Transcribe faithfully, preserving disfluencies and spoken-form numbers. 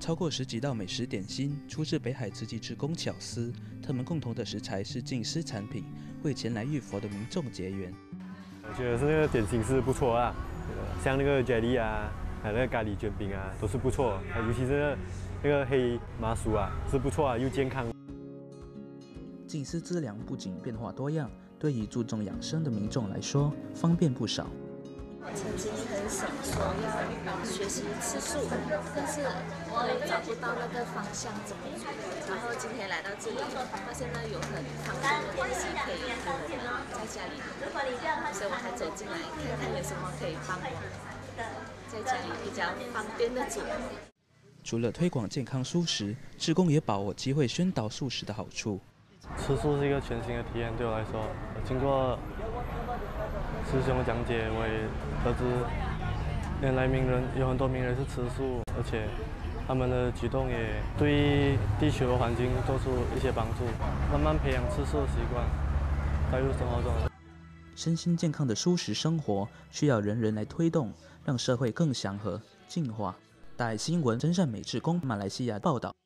超过十几道美食点心出自北海慈济志工巧思，他们共同的食材是净思产品，为前来浴佛的民众结缘。 我觉得是那个点心是不错啊，像那个 jelly 啊，还有那个咖喱卷饼啊，都是不错。尤其是那个黑麻薯啊，是不错啊，又健康。 净思资粮不仅变化多样，对于注重养生的民众来说，方便不少。 我曾经很想说要学习吃素，但是我找不到那个方向怎么做。然后今天来到这里，发现呢有很方便的东西可以让我们在家里，所以我才走进来看看有什么可以帮我在家里比较方便的煮。 除了推广健康素食，志工也把握机会宣导素食的好处。 吃素是一个全新的体验，对我来说，经过 师兄的讲解，我也得知，原来名人有很多名人是吃素，而且他们的举动也对地球的环境做出一些帮助，慢慢培养吃素的习惯，带入生活中。 身心健康的素食生活需要人人来推动，让社会更祥和、净化。大爱新闻真善美志工马来西亚报道。